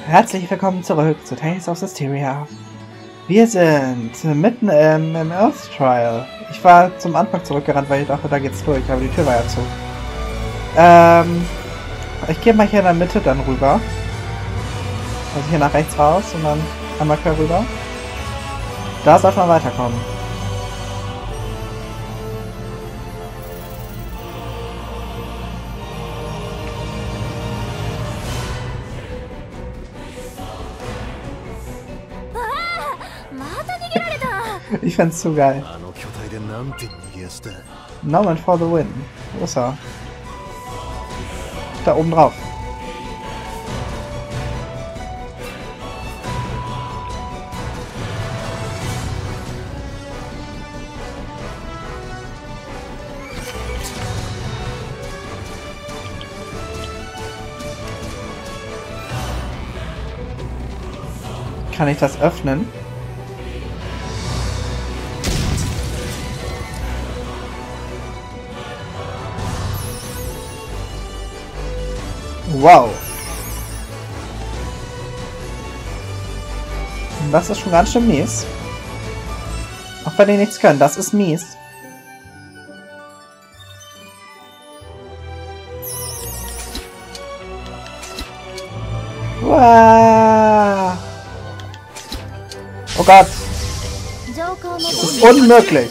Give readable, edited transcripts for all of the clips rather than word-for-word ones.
Herzlich willkommen zurück zu Tales of Zestiria. Wir sind mitten im Earth Trial. Ich war zum Anfang zurückgerannt, weil ich dachte, da geht's durch, aber die Tür war ja zu. Ich gehe mal hier in der Mitte dann rüber. Also hier nach rechts raus und dann einmal quer rüber. Da sollte man weiterkommen. Ich find's zu geil. Norman for the win. Wo ist er? Da oben drauf. Kann ich das öffnen? Wow. Das ist schon ganz schön mies. Auch wenn die nichts können, das ist mies. Wow. Oh Gott. Das ist unmöglich.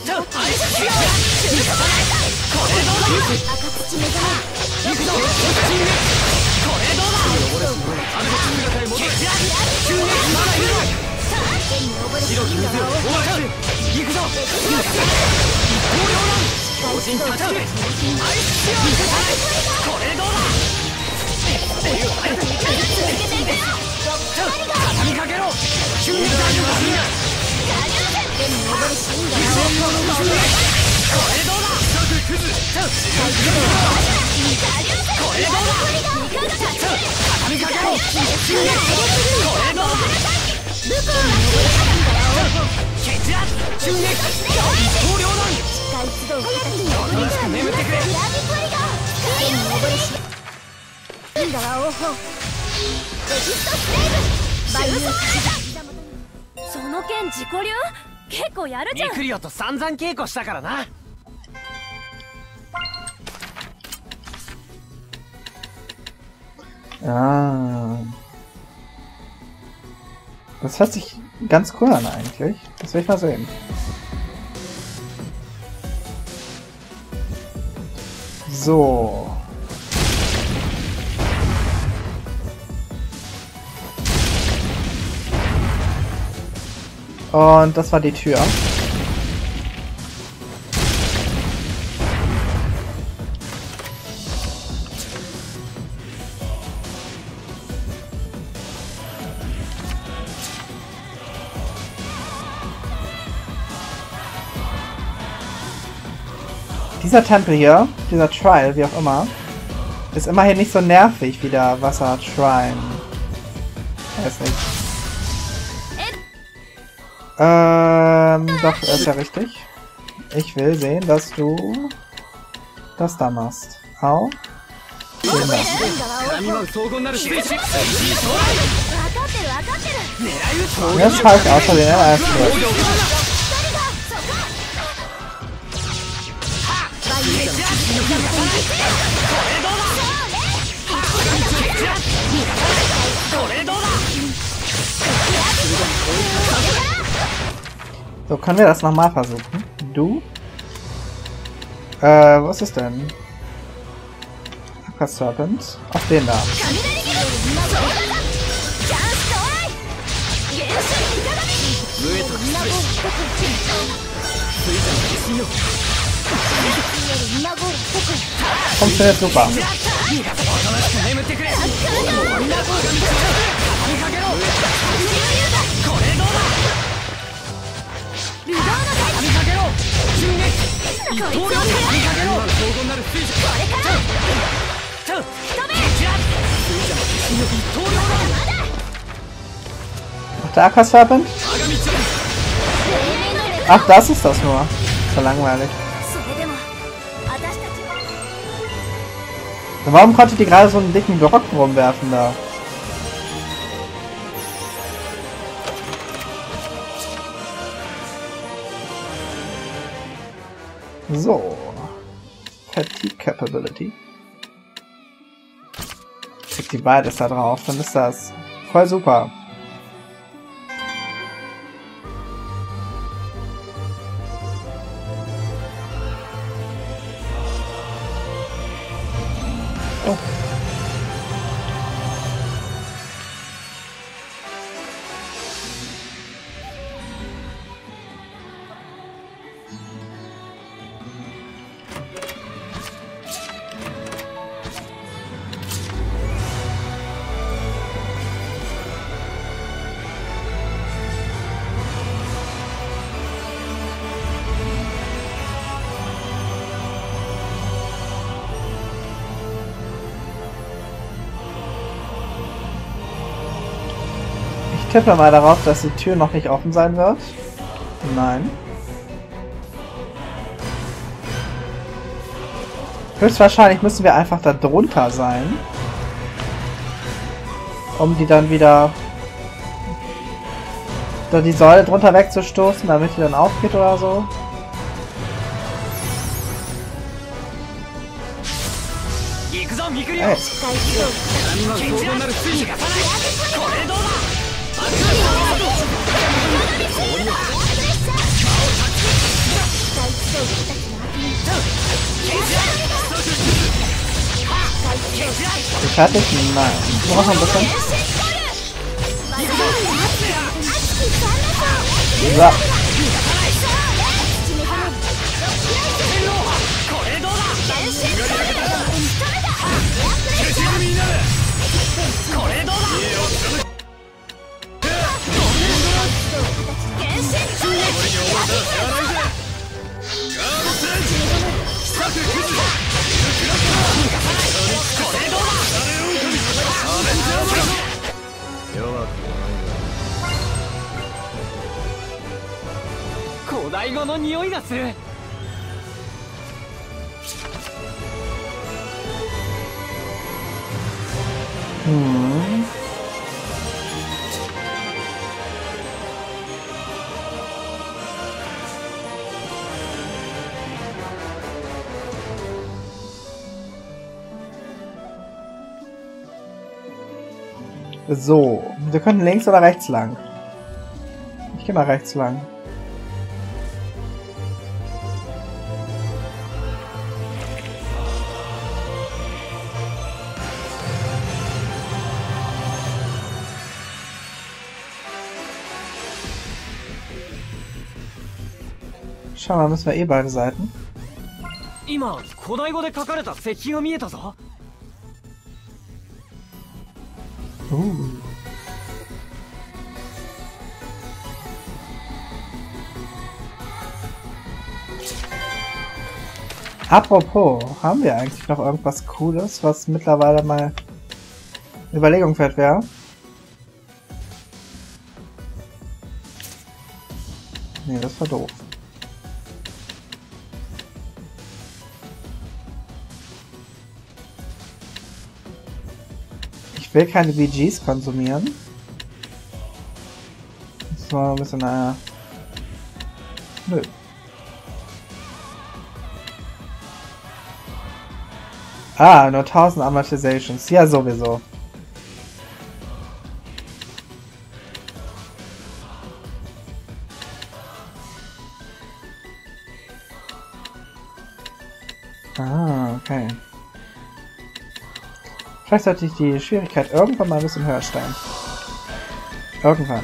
Ah. Das hört sich ganz cool an eigentlich. Das will ich mal sehen. So. Und das war die Tür. Dieser Tempel hier, dieser Trial, wie auch immer, ist immerhin nicht so nervig wie der Wasser-Shrine. Weiß nicht. Doch, ist ja richtig. Ich will sehen, dass du das da machst. Au. Jetzt habe ich außerdem den ersten. So, können wir das nochmal versuchen? Du? Was ist denn? Aqua Serpent. Auf den da. Funktioniert super. Ach, der Aqua Serpent? Ach, das ist das nur. So langweilig. Warum konnte die gerade so einen dicken Block rumwerfen da? So. Fatigue Capability. Kriegt die beides da drauf, dann ist das voll super. Oh. Ich tippe mal darauf, dass die Tür noch nicht offen sein wird. Nein. Höchstwahrscheinlich müssen wir einfach da drunter sein, um die dann wieder da die Säule drunter wegzustoßen, damit die dann aufgeht oder so. Hey. Fertig? Nein. Noch ein bisschen. So. So, wir können links oder rechts lang. Ich gehe mal rechts lang. Schau mal, müssen wir eh beide Seiten. Apropos, haben wir eigentlich noch irgendwas Cooles, was mittlerweile mal Überlegung wert wäre? Nee, das war doof. Ich will keine BGs konsumieren. Das war ein bisschen, nö. Ah, nur 1000 Amortizations. Ja, sowieso. Ah, okay. Vielleicht sollte ich die Schwierigkeit irgendwann mal ein bisschen höher stellen. Irgendwann.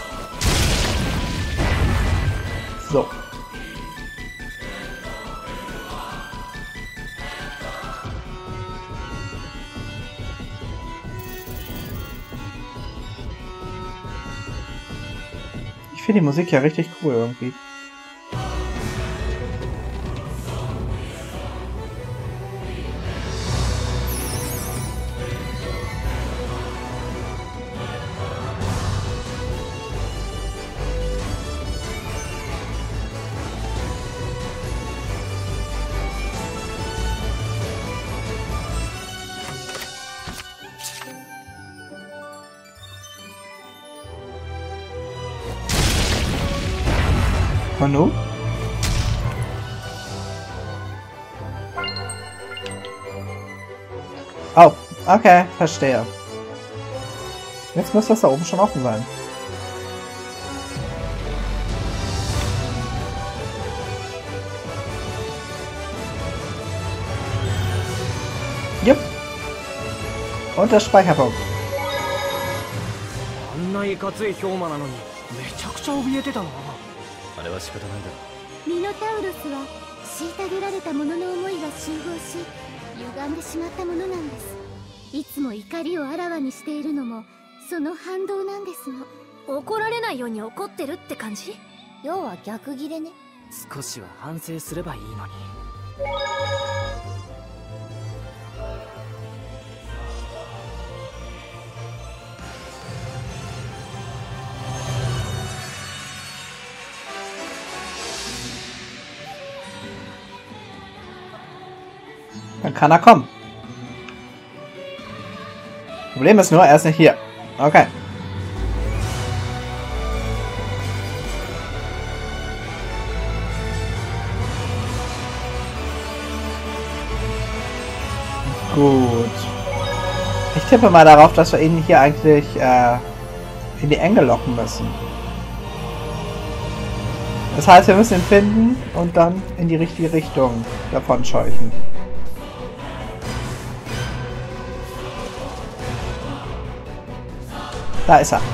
So. Ich finde die Musik ja richtig cool irgendwie. Und nun? Okay, verstehe. Jetzt müsste das da oben schon offen sein. Jupp. Und der Speicherpunkt. あんないかつい氷馬なのにめちゃくちゃ怯えてたな。 あれは仕方ないだろう。 ミノタウロスは虐げられた者の思いが集合し歪んでしまったものなんです。いつも怒りをあらわにしているのもその反動なんですの。 怒られないように怒ってるって感じ？ 要は逆ギレね。 少しは反省すればいいのに。 Dann kann er kommen. Problem ist nur, er ist nicht hier. Okay. Gut. Ich tippe mal darauf, dass wir ihn hier eigentlich in die Enge locken müssen. Das heißt, wir müssen ihn finden und dann in die richtige Richtung davon scheuchen. Da ist er.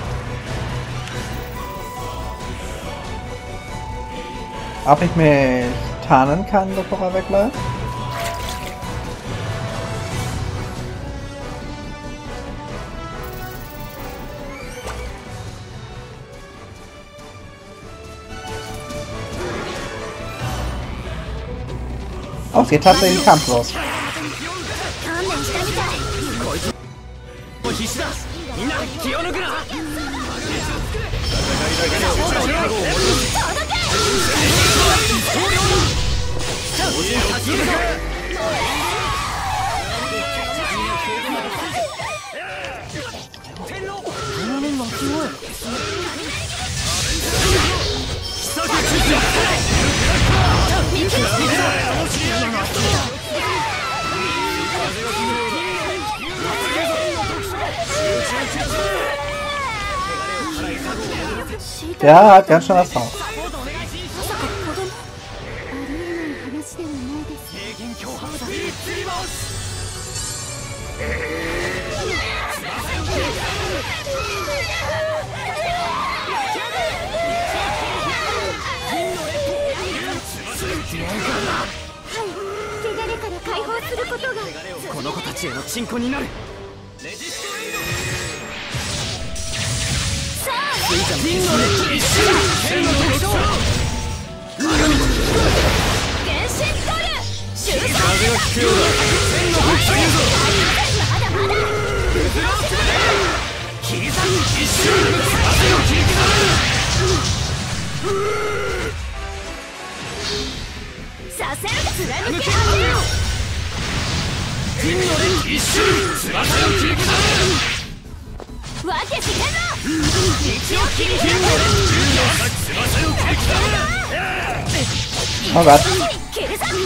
Ob ich mich tarnen kann, bevor er wegläuft? Oh, es geht tatsächlich kampflos. みんな気を抜くな。 Der hat ganz schön was drauf. はい、汚れから解放することがこの子たちへの鎮魂になる。スイちゃんの金のレッド一瞬天の特徴原神ドル収束風が吹くようだ。天の特徴まだまだ切り裂く一瞬風を切り刻むさせる貫き果てよ。 金のレッド一瞬翼を切り刻む分けしてんぞ。 道を切り刻む翼を切り刻む Oh Gott. 切るぞ。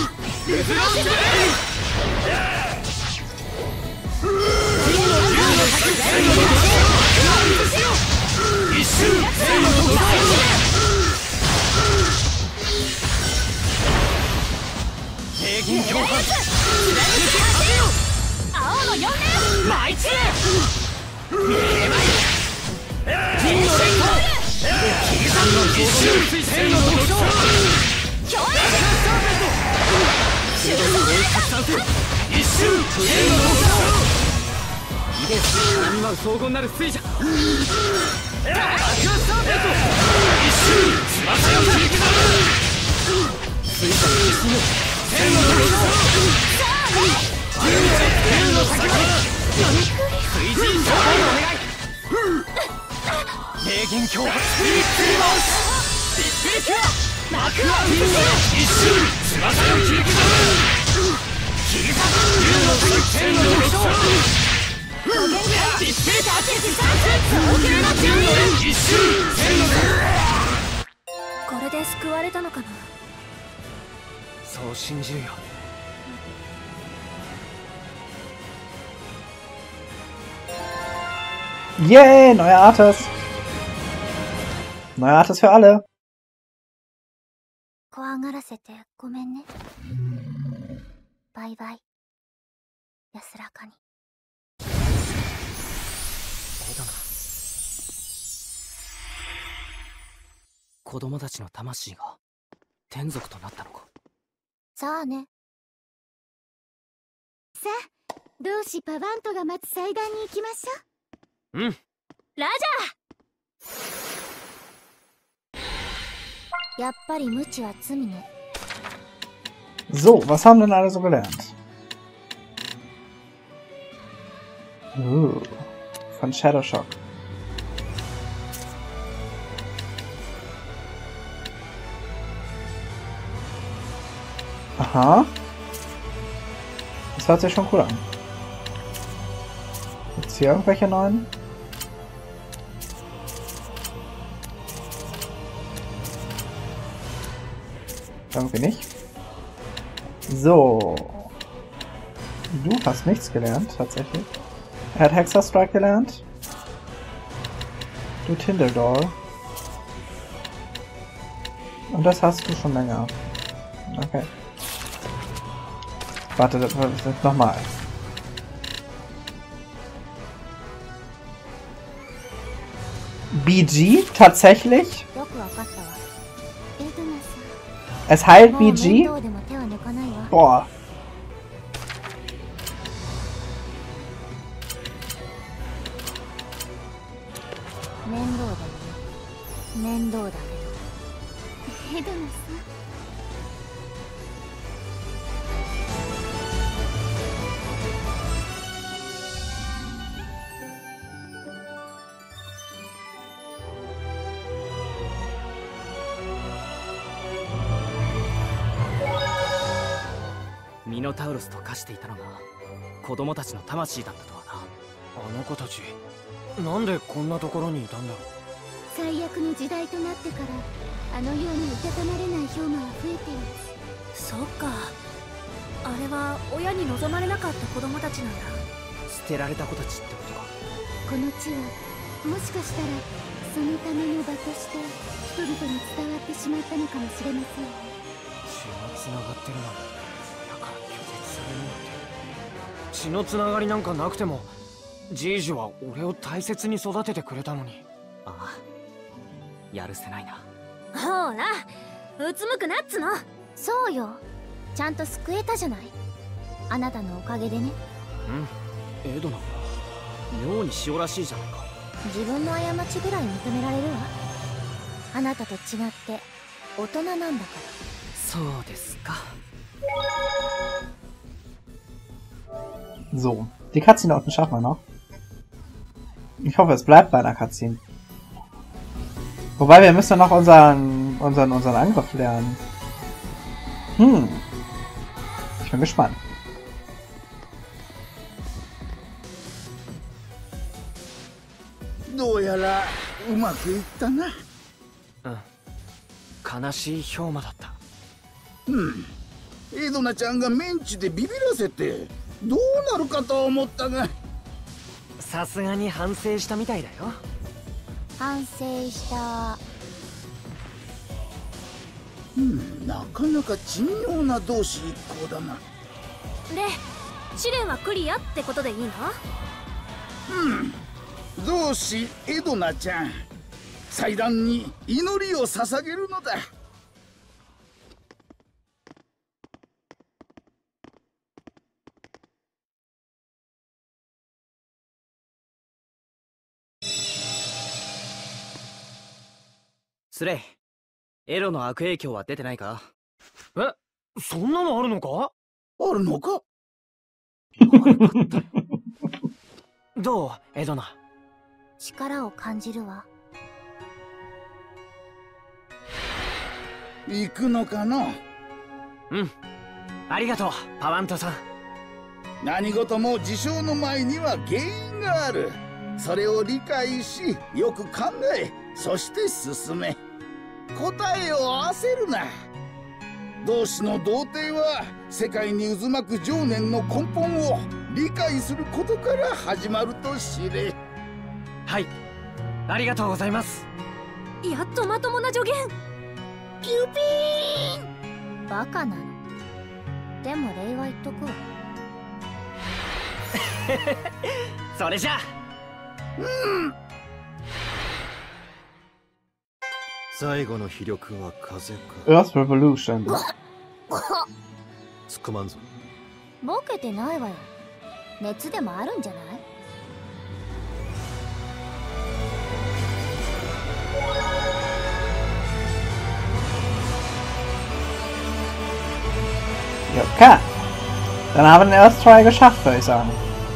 一瞬天の特徴平均強化青の4年マイチ金のレッド切り刻むの一瞬天の特徴強烈一瞬天の特徴イデス波舞う荘厳なる水車アクアスターベルト一瞬翼を切り刻む水車の一瞬天の特徴天の先は水神召喚のお願い霊言強化スピリッツリバウスビッグリキュアマクアウンド一瞬翼を切り刻む切り裂く竜の先天の特徴ビッグリキュア大きな天の一瞬天のこれで救われたのかな。 そう信じるよ。 Yay, neue Artes. Neue Artes für alle. 怖がらせてごめんね。バイバイ。安らかに。 エドナ、子供たちの魂が天族となったのか。 さあね。さあ、同志パワントが待つ祭壇に行きましょう。 うん。 ラジやっぱり無知は罪ね。 So, was haben denn alle so gelernt? Von Shadow Shock. Aha. Das hört sich schon cool an. Gibt's hier irgendwelche neuen? Irgendwie nicht. So. Du hast nichts gelernt, tatsächlich. Er hat Hexer Strike gelernt. Du Tindledor. Und das hast du schon länger. Okay. Warte, das nochmal. BG? Tatsächlich? Es heilt BG? Boah. ミノタウロスと化していたのが子供たちの魂だったとはな。 あの子たち、なんでこんなところにいたんだろう。 最悪の時代となってからあのようにいたたまれない氷馬は増えています。 そっか。あれは親に望まれなかった子供たちなんだ。 捨てられた子たちってことか。 この地はもしかしたらそのための場として人々に伝わってしまったのかもしれません。 血がつながってるのに親から拒絶されるなんて。血のつながりなんかなくてもジージュは俺を大切に育ててくれたのに。 ああ、やるせないな。 ほら、うつむくなっつの。 そうよ、ちゃんと救えたじゃない、あなたのおかげでね。 うん、エドナ、妙に塩らしいじゃないか。 自分の過ちぐらい認められるわ。あなたと違って大人なんだから。 そうですか。 So, die Cutscene unten schaffen wir noch. Ich hoffe, es bleibt bei einer Cutscene. Wobei, wir müssen noch unseren Angriff lernen. Ich bin gespannt. うん、悲しい氷馬だった。 エドナちゃんがメンチでビビらせてどうなるかと思ったが、 さすがに反省したみたいだよ。 反省した。 なかなか珍妙な同志一行だな。 で、試練はクリアってことでいいの？ 同志エドナちゃん、祭壇に祈りを捧げるのだ。 スレイ、エロの悪影響は出てないか？ え、そんなのあるのか？ あるのか？ どう、エドナ？ 力を感じるわ。 行くのかな？ うん、ありがとう、パワントさん。 何事も事象の前には原因がある。それを理解し、よく考え、そして進め。答えを焦るな。同志の童貞は世界に渦巻く情念の根本を理解することから始まると知れ。 はい、ありがとうございます。 やっとまともな助言。 キューピーンバカなの。でも礼は言っとくわ。 それじゃあ。 最後の非力は風か。 Earth Revolution. つくまんぞ。 ボケてないわよ。熱でもあるんじゃない？ Ja, okay. Dann haben wir den Earth Trial geschafft, würde ich sagen.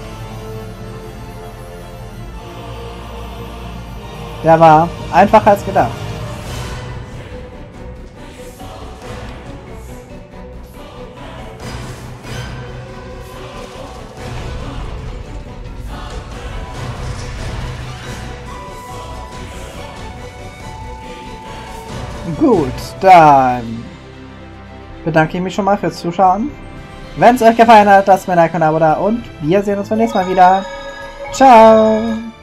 Der war einfacher als gedacht. Gut, dann bedanke ich mich schon mal fürs Zuschauen. Wenn es euch gefallen hat, lasst mir ein Like und ein Abo da und wir sehen uns beim nächsten Mal wieder. Ciao!